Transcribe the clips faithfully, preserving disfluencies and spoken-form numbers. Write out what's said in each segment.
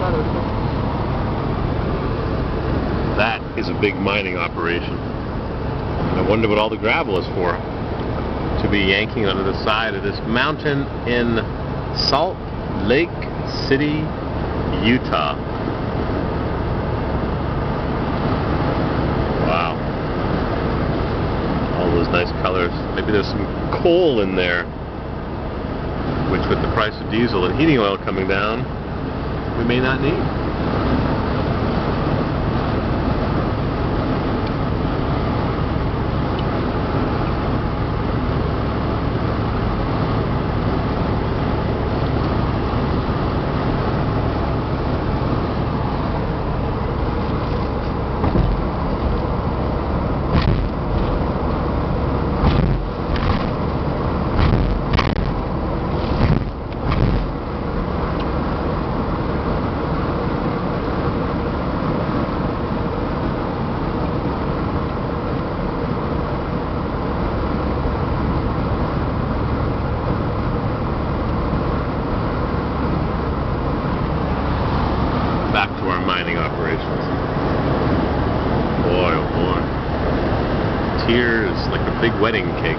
That is a big mining operation. I wonder what all the gravel is for. To be yanking onto the side of this mountain in Salt Lake City, Utah. Wow. All those nice colors. Maybe there's some coal in there, which with the price of diesel and heating oil coming down, we may not need. Back to our mining operations. Boy, oh boy. Tears like a big wedding cake.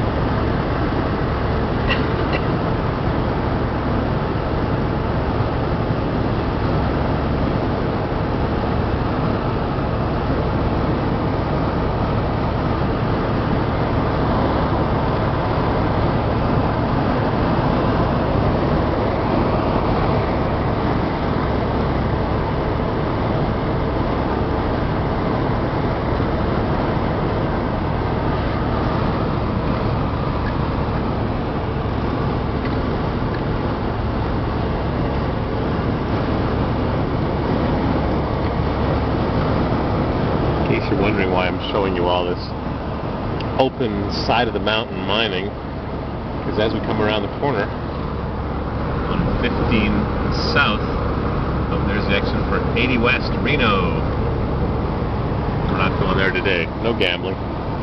In case you're wondering why I'm showing you all this open side of the mountain mining, because as we come around the corner on fifteen South, oh, there's the exit for eighty West, Reno. We're not going there today. No gambling.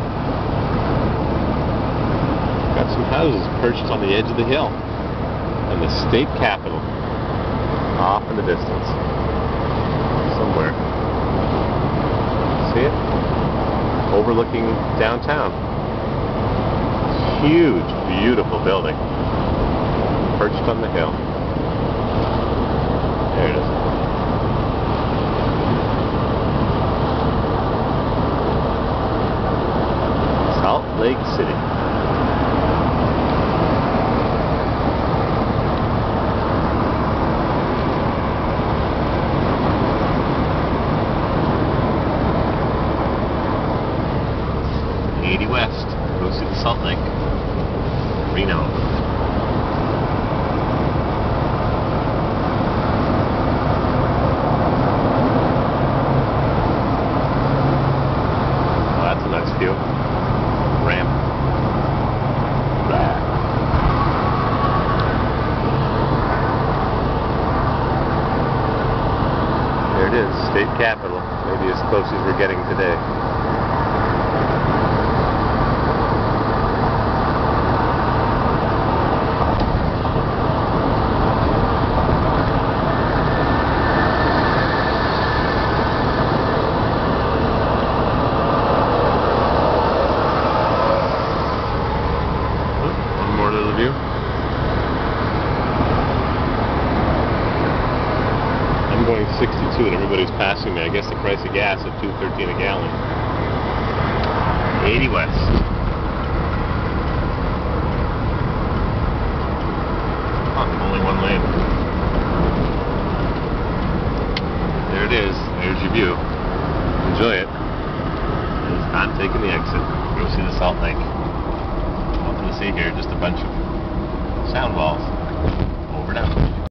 Got some houses perched on the edge of the hill, and the state capitol off in the distance somewhere. See it? Overlooking downtown. Huge, beautiful building. Perched on the hill. There it is. Salt Lake City. eighty West, go see the Salt Lake, Reno. Oh, that's a nice view. Ramp. Blah. There it is, state capitol. Maybe as close as we're getting today. Little view. I'm going sixty-two and everybody's passing me. I guess the price of gas at two thirteen a gallon. eighty West. Oh, only one lane. There it is. There's your view. Enjoy it. It's not taking the exit. Go see the Salt Lake. Nothing to see here, just a bunch of sound walls. Over and out.